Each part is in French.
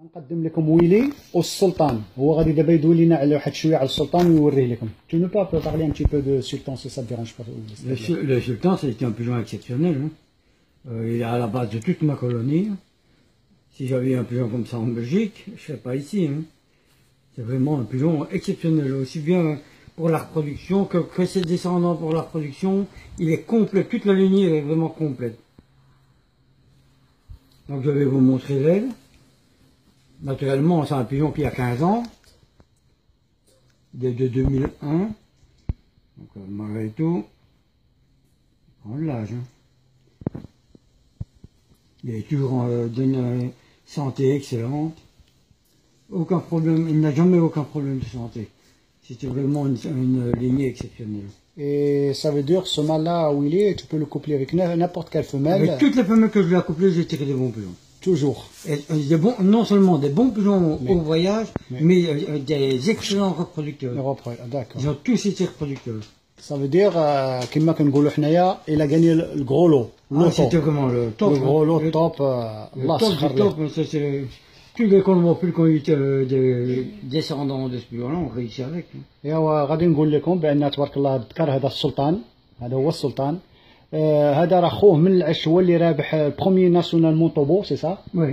نقدم لكم ويلي والسلطان. هو غادي دابا يدوي لنا على واحد شويه على السلطان ويوريه لكم. Tu ne peux pas parler un petit peu de sultan si ça te dérange pas. Le sultan, c'est un pigeon exceptionnel. Hein. Il est à la base de toute ma colonie. Si j'avais un pigeon comme ça en Belgique, je ne serais pas ici. Hein. C'est vraiment un pigeon exceptionnel, aussi bien pour la reproduction que ses descendants pour la reproduction. Il est complet, toute la lignée est vraiment complète. Donc je vais vous montrer l'aile. Naturellement, c'est un pigeon qui a 15 ans, de 2001. Donc malgré tout, il prend de l'âge. Hein. Il est toujours d'une santé excellente. Aucun problème, il n'a jamais aucun problème de santé. C'était vraiment une lignée exceptionnelle. Et ça veut dire, ce mâle-là, Willy, tu peux le coupler avec n'importe quelle femelle. Avec toutes les femelles que je lui ai couplées, j'ai tiré des bons pigeons. Toujours. Et non seulement des bons pigeons au voyage, mais des excellents reproducteurs. D'accord. Ils ont tous été reproducteurs. Ça veut dire, كما كنقولوا حنايا, il a gagné le gros lot. C'était vraiment le top. Le gros lot, top. Le top du top, c'est tous les conventions qui ont été des descendants de ce pigeon-là ont réussi avec. Et غادي نقول لكم بأن تبارك الله الذكر هذا السلطان، هذا هو السلطان. هذا راه خوه من العش هو اللي رابح بروميي ناسيونال مونطوبو سي سا؟ وي.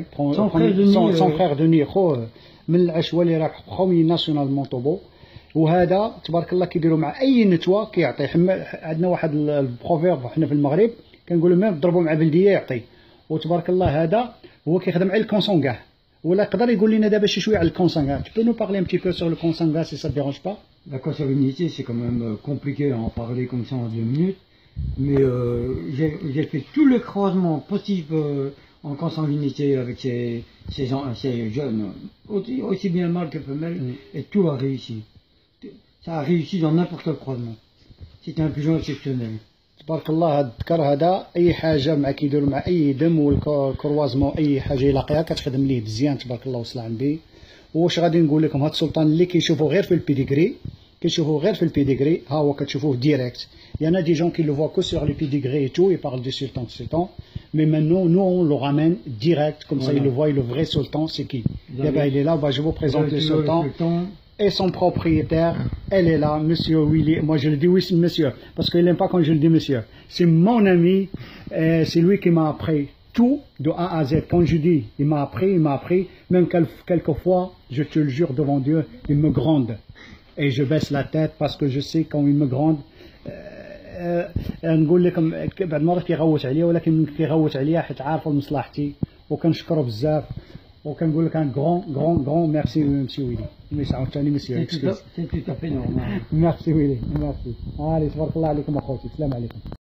سون فخيغ دوني خوه من العش هو اللي رابح بروميي ناسيونال مونطوبو. وهذا تبارك الله كيديروا مع اي نتوى كيعطي. عندنا واحد البروفيرب حنا في المغرب كنقولوا ميم ضربوا مع بلديه يعطي. وتبارك الله هذا هو كيخدم على الكونسونغاه. ولا يقدر يقول لنا دابا شي شويه على الكونسانغا. Tu peux nous parler un petit peu sur le consanguin si ça te dérange pas? La consanguinité, c'est quand même compliqué à en parler comme ça en 2 minutes. Mais j'ai fait tous les croisements possibles en consanguinité avec ces jeunes, aussi bien mâles que femelles, et tout a réussi. Ça a réussi dans n'importe quel croisement. C'est un pigeon exceptionnel. تبارك الله هاد الذكر هذا اي حاجه مع كيديروا مع اي دم والكروازمون اي حاجه يلاقيها كتخدم ليه مزيان تبارك الله وصل عن بيه. واش غادي نقول لكم، هاد السلطان اللي كيشوفوا غير في البيديغري، كيشوفوا غير في البيديغري، ها هو كتشوفوه ديريكت. يانا دي جون كي لو فوا كو سور لي بيديغري اي تو، يبارل دي سلطان مي مانون نو اون لو رامين ديريكت كوم سا يلو فوا لو فري سلطان سي كي. دابا il est là, je vous présente le sultan et son propriétaire. Elle est là, monsieur Willy. Moi je le dis oui monsieur, parce qu'il n'aime pas quand je le dis monsieur. C'est mon ami, c'est lui qui m'a appris tout de A à Z. Quand je dis il m'a appris, même quelquefois, je te le jure devant Dieu, il me gronde. Et je baisse la tête parce que je sais quand il me gronde. نقول لكم بعد مرات كيغوت عليا، ولكن كيغوت عليا حيت عارف مصلحتي وكنشكره بزاف. وكنقول لك ان غران ميرسي مسيو ويلي. مش عاوتاني مسيو. C'est tout à fait normal. ميرسي ويلي، ميرسي. تبارك الله عليكم اخوتي، السلام عليكم.